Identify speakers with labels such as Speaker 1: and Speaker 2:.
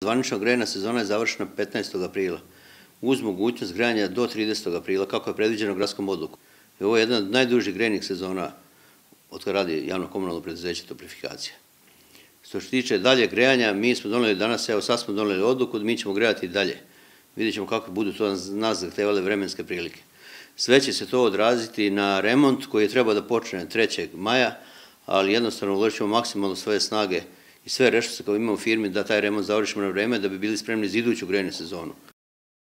Speaker 1: Zvanično grejna sezona je završena 15. aprila, uz mogućnost grejanja do 30. aprila, kako je predviđeno gradskom odlukom. Ovo je jedna od najdužih grejnih sezona od kada radi javno komunalno preduzeće Toplifikacija. Što se tiče dalje grejanja, mi smo doneli danas, evo sad smo doneli odluku da mi ćemo grejati dalje. Vidjet ćemo kako budu to nas zahtevale vremenske prilike. Sve će se to odraziti na remont koji je trebao da počne 3. maja, ali jednostavno uložit ćemo maksimalno svoje snage i sve resurse koje imamo u firmi da taj remont završimo na vreme da bi bili spremni za iduću grejnu sezonu.